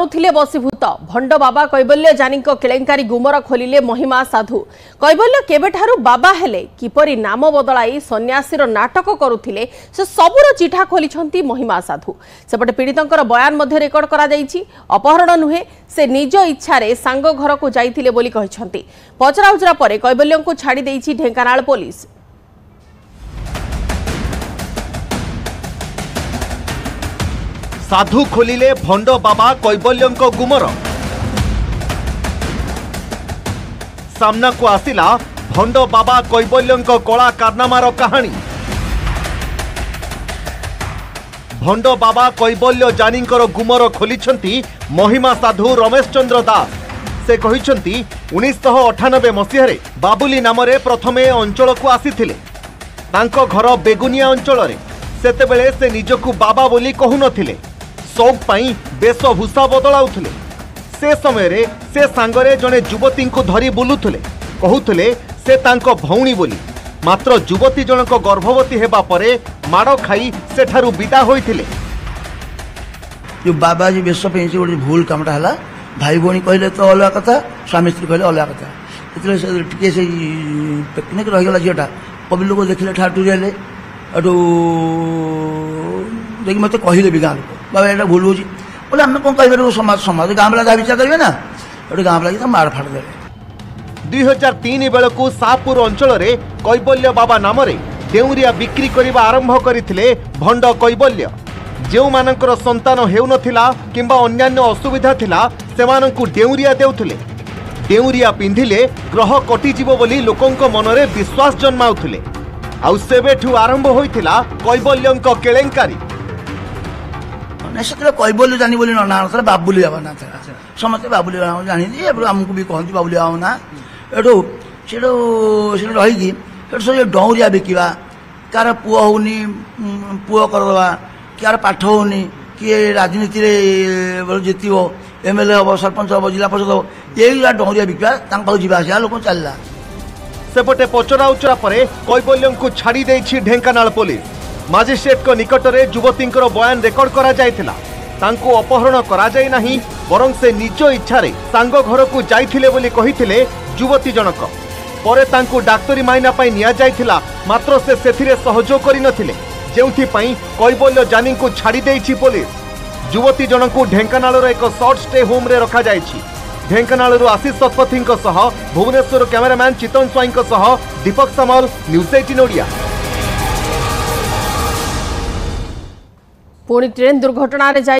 करुथिले बसीभूत भंड बाबा कैबल्य जानी केलेंकारी गुमर खोलिले महिमा साधु। कैबल्य केबेठारु बाबा हेले किपरि नाम बदलाई सन्यासीर नाटक करुथिले से सबुर चिठा खोलिछंती महिमा साधु। सेपटे पीड़ितंकर बयान मध्य रेकर्ड करा जायछि। अपहरण नुहे से निज इच्छारे सांग घर को जाइथिले बोली कहिछंती। पचराउचरा परे कैबल्यंकु छाड़ी देइछि ढेंकानाल पुलिस। साधु खोलिले भंड बाबा कैबल्यंक गुमर। सामना को आसिला भंड बाबा कैबल्यंक कला कारनामार कहानी। भंड बाबा कैबल्य जानींकर गुमर खोलिछंती महिमा साधु रमेश चंद्र दास। से कहिछंती 1998 मसीह बाबुली नामरे प्रथमे अंचल को आसीथिले। तांको घर बेगुनिया अंचल रे सेतेबेले से निजकु बाबा बोली कहु नथिले। शौक पाई वेशभूषा बदलाउथिले। से समय रे से सांगरे जने युवती को धरी बुलुथिले। कहूथिले से तांको भौणी बोली। मात्र युवती जनक गर्भवती हेबा परे माड़ खाई सेठारु विदा होइथिले। जो बाबा जी वेश पे गोटे भूल कामटा हला। भाई भौणी कहले तो अलग कथा, स्वामी स्त्री कहले अलग कथा। इतले से टिके से पिकनिक रहि गला जेटा पब्लिक लोग देखले ठाटुरी हेले। अटू देखि मते कहिले भी गाँ लोक बाबा एटा भूल होची बोले हम कौन कह समाज समाज गाँ वाला जहाँ विचार करेंगे ना गोटे गाँ वाला माड़ फाड़ दे। 2003 बेलू सापुर अंचल रे कैबल्य बाबा नाम रे देउरिया बिक्री करने आरंभ करथिले भंड कैबल्य। जो मानकर संतान हेउ नथिला किंबा अन्यान्य असुविधा थिला सेमानंकु देउरिया देउथिले। देउरिया पिंधिले ग्रह कटिजिवो बोली लोकंक मनरे विश्वास जन्माउथिले। आउ सेबेठु आरंभ होइथिला कैबल्यंक केलेंकारी। से कैबल्य जानी बोली ना बाबुली बाबा ना था समस्त बाबुली बाबा जानी आमको भी कहती बाबुली बाबा ना एठू से रही सब डौरिया बिकवा कार पुओ होनी पुओ करदे कियार पाठ होनी किए राजनीति जितब एमएलए हम सरपंच हम जिला परिषद हम यही डौरिया बिकवा पाख जावास लोक चलला। सेपटे पचरा उचरा परे कैबल्यंकु छाड़ी देइछि ढेंकानाल पुलिस। मजिस्ट्रेट को निकट में युवतींकर बयान रेकर्ड करा जायथिला। तांको अपहरण करा जाय नाही बरं से निज इच्छा रे सांग घर को जाइथिले बोली कहिथिले युवती जनक। परे तांको डाक्तरी माइना पई निया जायथिला मात्र से सेथिरे सहयोग करि नथिले जेउथि पई कैबल्य जानी को छाड़ी देइछि पुलिस। युवती जनकु ढेंकानाल एक शॉर्ट स्टे होम रे रखा जायछि। Dhenkanal Ashish Satapathy Bhubaneswar cameraman Chitan Swain Deepak Samal news 18 Odia. पुणी ट्रेन दुर्घटना रे